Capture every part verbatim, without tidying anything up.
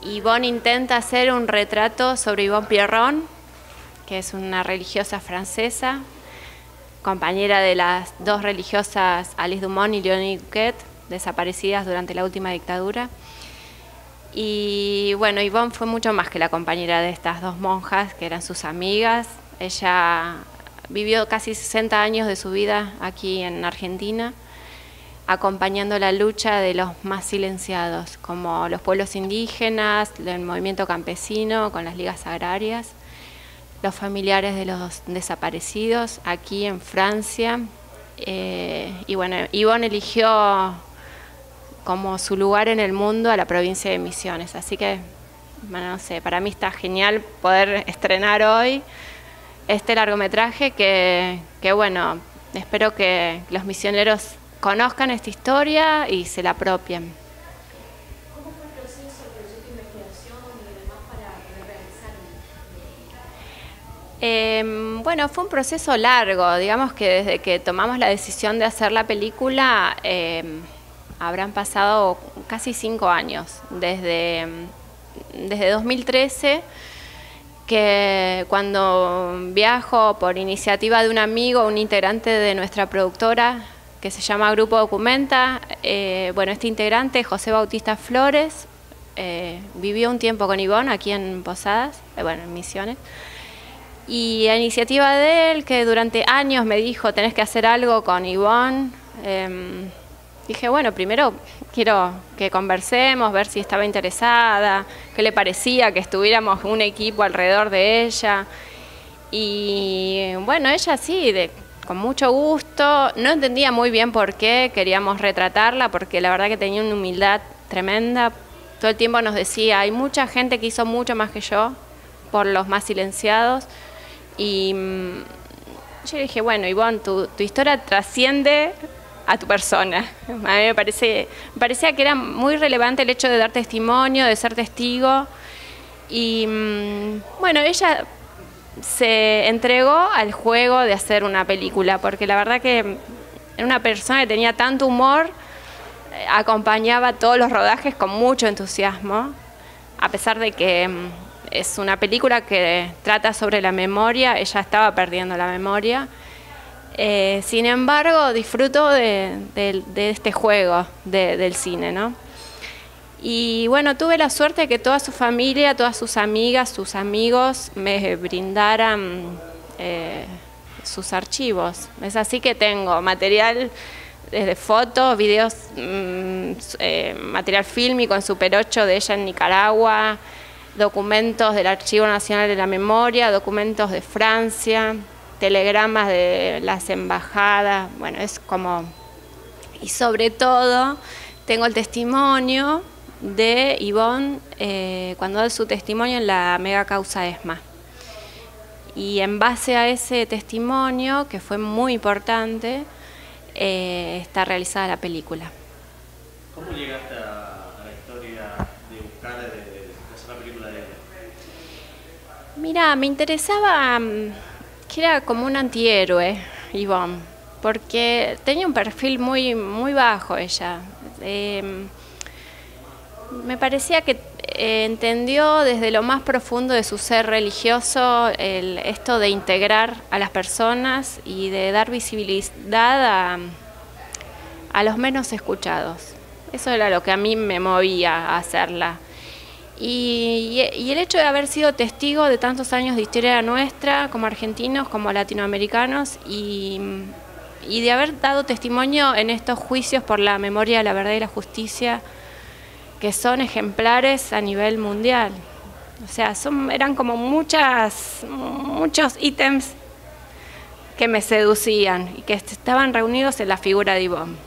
Yvonne intenta hacer un retrato sobre Yvonne Pierron, que es una religiosa francesa, compañera de las dos religiosas Alice Dumont y Léonie Duquet, desaparecidas durante la última dictadura. Y bueno, Yvonne fue mucho más que la compañera de estas dos monjas, que eran sus amigas. Ella vivió casi sesenta años de su vida aquí en Argentina, acompañando la lucha de los más silenciados, como los pueblos indígenas, el movimiento campesino con las ligas agrarias, los familiares de los desaparecidos aquí en Francia. Eh, y bueno, Yvonne eligió como su lugar en el mundo a la provincia de Misiones. Así que, bueno, no sé, para mí está genial poder estrenar hoy este largometraje que, que bueno, espero que los misioneros conozcan esta historia y se la apropien. ¿Cómo fue el proceso, el proyecto de investigación y demás para realizar? Eh, bueno, fue un proceso largo, digamos que desde que tomamos la decisión de hacer la película eh, habrán pasado casi cinco años, desde, desde dos mil trece, que cuando viajo por iniciativa de un amigo, un integrante de nuestra productora, que se llama Grupo Documenta, eh, bueno, este integrante, José Bautista Flores, eh, vivió un tiempo con Yvonne aquí en Posadas, eh, bueno, en Misiones, y a iniciativa de él, que durante años me dijo, tenés que hacer algo con Yvonne, eh, dije, bueno, primero quiero que conversemos, ver si estaba interesada, qué le parecía que estuviéramos un equipo alrededor de ella. Y bueno, ella sí, de, con mucho gusto. No entendía muy bien por qué queríamos retratarla, porque la verdad que tenía una humildad tremenda. Todo el tiempo nos decía, hay mucha gente que hizo mucho más que yo por los más silenciados. Y mmm, yo le dije, bueno, Yvonne, tu, tu historia trasciende a tu persona. A mí me, parece, me parecía que era muy relevante el hecho de dar testimonio, de ser testigo. Y mmm, bueno, ella se entregó al juego de hacer una película, porque la verdad que era una persona que tenía tanto humor, eh, acompañaba todos los rodajes con mucho entusiasmo, a pesar de que mmm, es una película que trata sobre la memoria, ella estaba perdiendo la memoria. Eh, sin embargo, disfruto de, de, de este juego de, del cine, ¿no? Y bueno, tuve la suerte de que toda su familia, todas sus amigas, sus amigos me brindaran eh, sus archivos. Es así que tengo material desde fotos, videos, mmm, eh, material fílmico en Super ocho de ella en Nicaragua, documentos del Archivo Nacional de la Memoria, documentos de Francia, telegramas de las embajadas, bueno, es como... Y sobre todo, tengo el testimonio de Yvonne eh, cuando da su testimonio en la mega causa ESMA. Y en base a ese testimonio, que fue muy importante, eh, está realizada la película. ¿Cómo llegaste a, a la historia de buscar, de, de hacer la película de ella? Mira, me interesaba... que era como un antihéroe, Yvonne, porque tenía un perfil muy, muy bajo ella. Eh, me parecía que eh, entendió desde lo más profundo de su ser religioso el, esto de integrar a las personas y de dar visibilidad a, a los menos escuchados. Eso era lo que a mí me movía a hacerla. Y, y el hecho de haber sido testigo de tantos años de historia nuestra, como argentinos, como latinoamericanos, y, y de haber dado testimonio en estos juicios por la memoria, la verdad y la justicia, que son ejemplares a nivel mundial. O sea, son, eran como muchas, muchos ítems que me seducían y que estaban reunidos en la figura de Yvonne.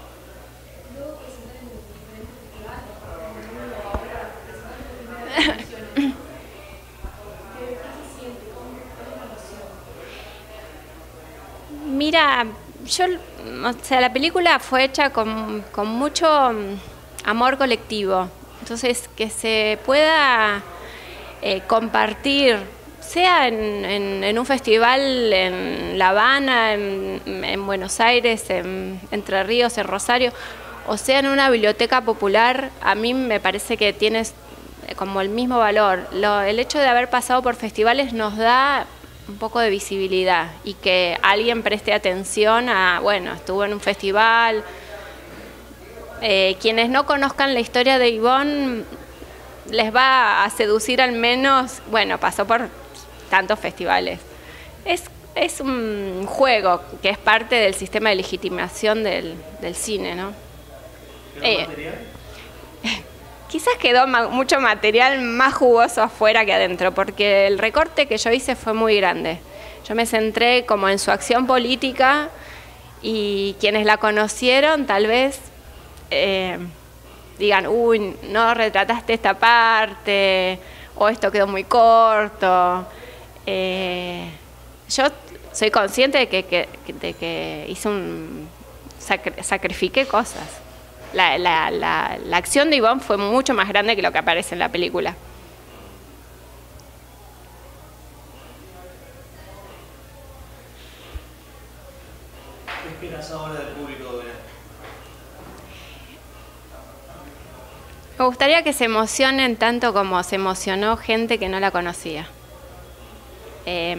Mira, yo, o sea, la película fue hecha con, con mucho amor colectivo, entonces que se pueda eh, compartir, sea en, en, en un festival en La Habana, en, en Buenos Aires, en Entre Ríos, en Rosario, o sea en una biblioteca popular, a mí me parece que tienes como el mismo valor. Lo, el hecho de haber pasado por festivales nos da un poco de visibilidad y que alguien preste atención a, bueno, estuvo en un festival. Eh, quienes no conozcan la historia de Ivonne les va a seducir al menos, bueno, pasó por tantos festivales. Es, es un juego que es parte del sistema de legitimación del, del cine, ¿no? ¿Quedó Eh, material? Quizás quedó ma mucho material más jugoso afuera que adentro, porque el recorte que yo hice fue muy grande. Yo me centré como en su acción política y quienes la conocieron tal vez eh, digan, uy, no retrataste esta parte, o esto quedó muy corto. Eh, yo soy consciente de que, que, de que hice un... Sacri sacrifiqué cosas. La, la, la, la acción de Ivonne fue mucho más grande que lo que aparece en la película. ¿Qué esperas ahora del público? De... Me gustaría que se emocionen tanto como se emocionó gente que no la conocía. Eh,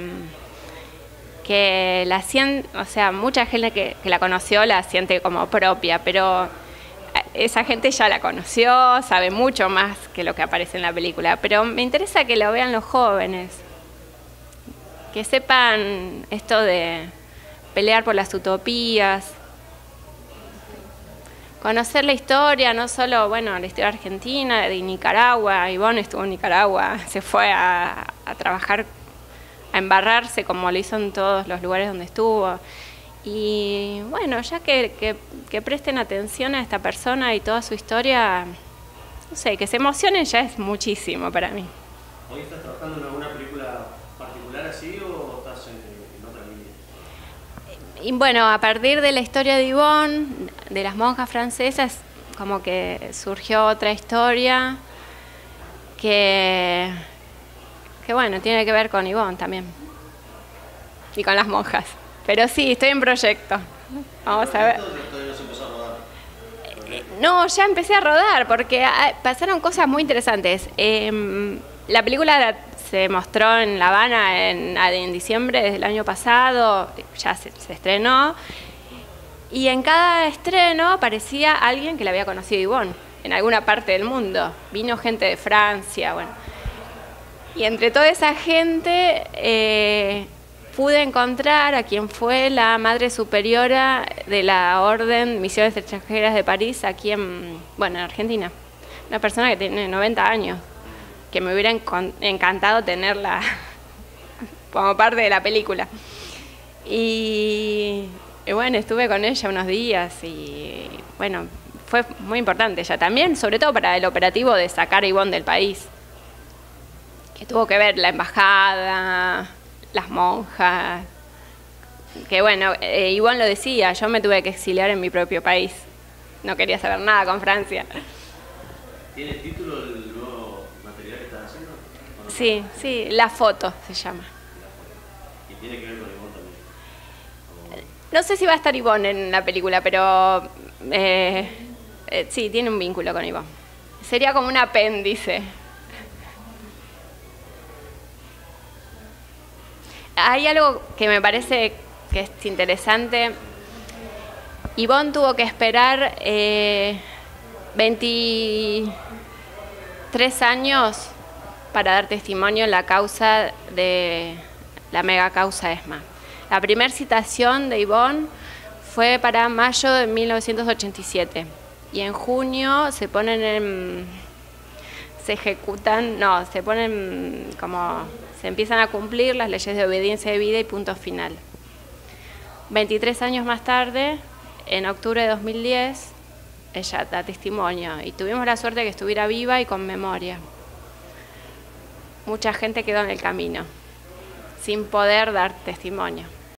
que la siente, o sea, mucha gente que, que la conoció la siente como propia, pero esa gente ya la conoció, sabe mucho más que lo que aparece en la película, pero me interesa que lo vean los jóvenes, que sepan esto de pelear por las utopías, conocer la historia, no solo, bueno, la historia argentina, de Nicaragua. Ivonne estuvo en Nicaragua, se fue a, a trabajar, a embarrarse como lo hizo en todos los lugares donde estuvo. Y bueno, ya que, que, que presten atención a esta persona y toda su historia, no sé, que se emocionen ya es muchísimo para mí. ¿Hoy estás trabajando en alguna película particular así o estás en, en otra línea? Y bueno, a partir de la historia de Ivonne, de las monjas francesas, como que surgió otra historia que, que bueno, tiene que ver con Ivonne también y con las monjas. Pero sí, estoy en proyecto. Vamos a ver. ¿Todavía no se empezó a rodar? No, ya empecé a rodar porque pasaron cosas muy interesantes. Eh, la película se mostró en La Habana en, en diciembre del año pasado, ya se, se estrenó. Y en cada estreno aparecía alguien que la había conocido Ivonne, en alguna parte del mundo. Vino gente de Francia, bueno. Y entre toda esa gente... Eh, pude encontrar a quien fue la madre superiora de la Orden Misiones Extranjeras de París, aquí en, bueno, en Argentina. Una persona que tiene noventa años, que me hubiera encantado tenerla como parte de la película. Y, y bueno, estuve con ella unos días y bueno, fue muy importante ella también, sobre todo para el operativo de sacar a Ivonne del país, que tuvo que ver la embajada, las monjas, que bueno, eh, Ivonne lo decía, yo me tuve que exiliar en mi propio país, no quería saber nada con Francia. ¿Tiene título el nuevo material que estás haciendo? No? Sí, sí, La Foto se llama. ¿Y tiene que ver con Ivonne también? No sé si va a estar Ivonne en la película, pero eh, eh, sí, tiene un vínculo con Ivonne. Sería como un apéndice. Hay algo que me parece que es interesante. Ivonne tuvo que esperar eh, veintitrés años para dar testimonio en la causa de la mega causa ESMA. La primera citación de Ivonne fue para mayo de mil novecientos ochenta y siete y en junio se ponen en, se ejecutan, no, se ponen como... se empiezan a cumplir las leyes de obediencia de vida y punto final. veintitrés años más tarde, en octubre de dos mil diez, ella da testimonio y tuvimos la suerte de que estuviera viva y con memoria. Mucha gente quedó en el camino, sin poder dar testimonio.